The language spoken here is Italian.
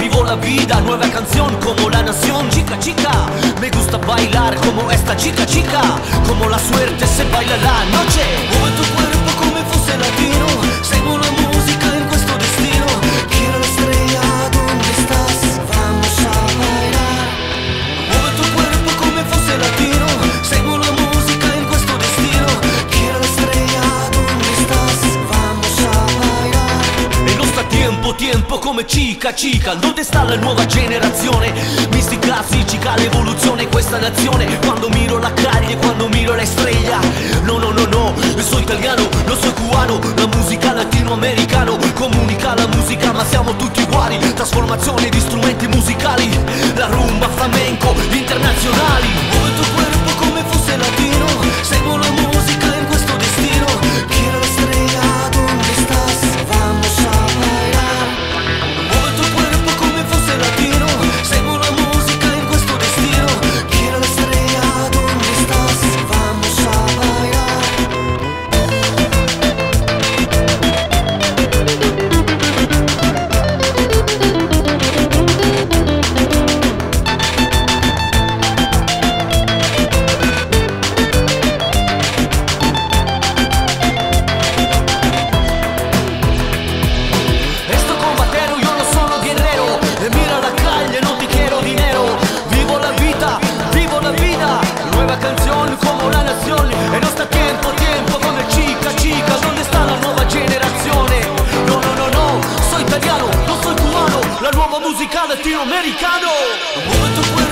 vivo la vida, nueva canción como la nación. Chica, chica, me gusta bailar como esta chica, chica, como la suerte se baila la noche. Mueve tu cuerpo come fosse latino, seguo la música en questo destino. Quiero la estrella, ¿dónde estás? Vamos a bailar. Mueve tu cuerpo come fosse latino, seguo la música en questo destino. Quiero la estrella, ¿dónde estás? Vamos a bailar. E non sta tiempo come chica, chica. ¿Dónde sta la nuova generazione? Mistica, psichica, l'evoluzione, questa nazione. Quando miro la calle, quando miro la estrella. No, no, no, no, soy italiano, no soy cubano. La musica latinoamericano comunica la musica, ma siamo tutti uguali. Trasformazione di strumenti musicali, la rumba, flamenco, internazionali. Muove tu cuerpo come fosse latino, seguo la musica en questo destino. Quiero la estrella, ¿dónde estás? Vamos a bailar. Muove tu cuerpo come fosse latino, seguo la musica en questo destino. Quiero la estrella, ¿dónde estás? Vamos a bailar. Esto combatero, yo no sono guerrero. E mira la calle, no te quiero dinero. Vivo la vida, nueva canción como la nación. E non sta tiempo come chica, chica. ¿Dónde está la nuova generazione? No, no, no, no, soy italiano, no soy cubano. La nuova musica latinoamericano. Muove tu cuerpo